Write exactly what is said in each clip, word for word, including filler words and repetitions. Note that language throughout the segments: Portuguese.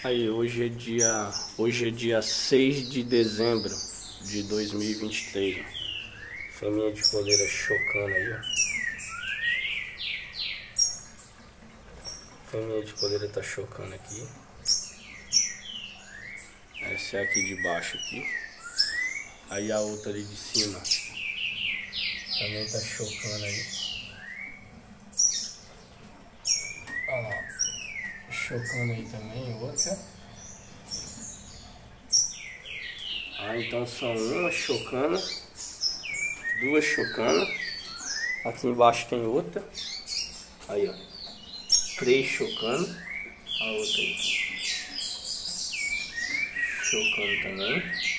Aí, hoje é dia, hoje é dia seis de dezembro de dois mil e vinte e três. Fêmea de coleira chocando aí, ó. Fêmea de coleira tá chocando aqui. Essa é aqui de baixo aqui. Aí a outra ali de cima também tá chocando aí. Olha lá. Chocando aí também, outra. Ah, então são uma chocando, duas chocando. Aqui embaixo tem outra. Aí, ó. Três chocando. A outra aí. Chocando também.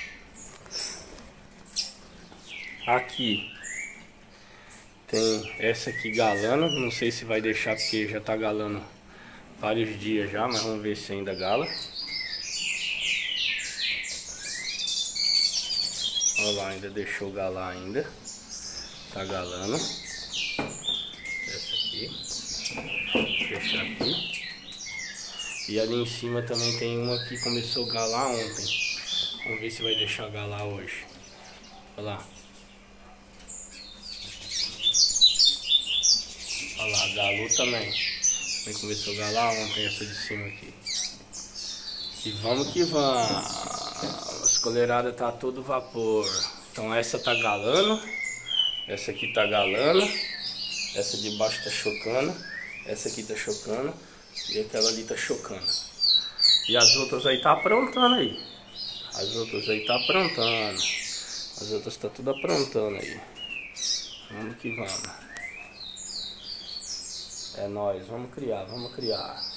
Aqui tem essa aqui galando. Não sei se vai deixar porque já tá galando vários dias já, mas vamos ver se ainda gala. Olha lá, ainda deixou galar ainda. Tá galando. Essa aqui. Vou fechar aqui. E ali em cima também tem uma que começou a galar ontem. Vamos ver se vai deixar galar hoje. Olha lá. Olha lá, galou também. Também começou a galar ontem essa de cima aqui. E vamos que vamos. As coleiradas tá todo vapor. Então essa tá galando. Essa aqui tá galando. Essa de baixo tá chocando. Essa aqui tá chocando. E aquela ali tá chocando. E as outras aí tá aprontando aí. As outras aí tá aprontando. As outras tá tudo aprontando aí. Vamos que vamos. É nóis, vamos criar, vamos criar.